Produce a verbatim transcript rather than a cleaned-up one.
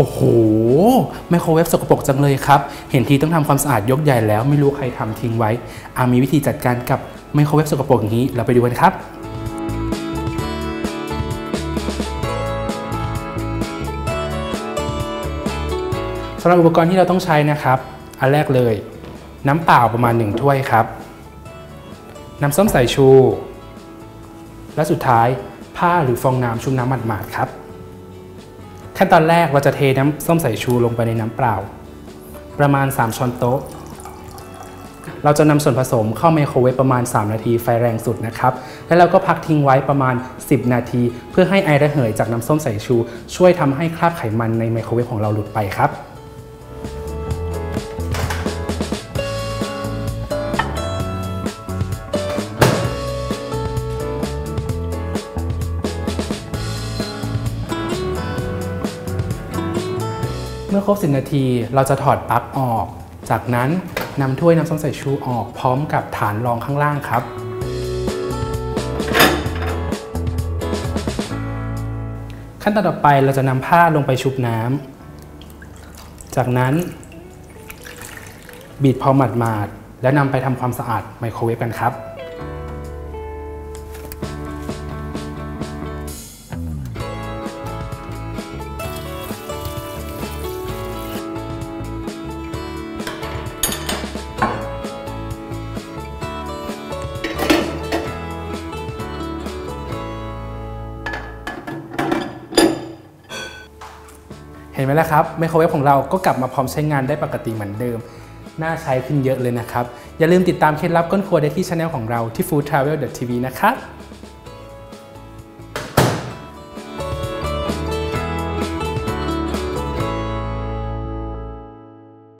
โอ้โหไมโครเวฟสกปรกจังเลยครับเห็นทีต้องทำความสะอาดยกใหญ่แล้วไม่รู้ใครทำทิ้งไว้อามีวิธีจัดการกับไมโครเวฟสกปรกอย่างนี้เราไปดูกันครับสำหรับอุปกรณ์ที่เราต้องใช้นะครับอันแรกเลยน้ำเปล่าประมาณหนึ่งถ้วยครับน้ำส้มสายชูและสุดท้ายผ้าหรือฟองน้ำชุบน้ำหมาดๆครับขั้นตอนแรกเราจะเทน้ำส้มสายชูลงไปในน้ำเปล่าประมาณสามช้อนโต๊ะเราจะนำส่วนผสมเข้าไมโครเวฟประมาณสามนาทีไฟแรงสุดนะครับแล้วเราก็พักทิ้งไว้ประมาณสิบนาทีเพื่อให้ไอระเหยจากน้ำส้มสายชูช่วยทำให้คราบไขมันในไมโครเวฟของเราหลุดไปครับเมื่อครบสิบนาทีเราจะถอดปลั๊กออกจากนั้นนำถ้วยน้ำส้มสายชูออกพร้อมกับฐานรองข้างล่างครับขั้นตอนต่อไปเราจะนำผ้าลงไปชุบน้ำจากนั้นบีบพอหมาดๆแล้วนำไปทำความสะอาดไมโครเวฟกันครับเห็นไหมล่ะครับไมโครเวฟของเราก็กลับมาพร้อมใช้งานได้ปกติเหมือนเดิมน่าใช้ขึ้นเยอะเลยนะครับอย่าลืมติดตามเคล็ดลับก้นครัวได้ที่ช่องของเราที่ ฟู้ดทราเวล ดอท ที วี นะครับ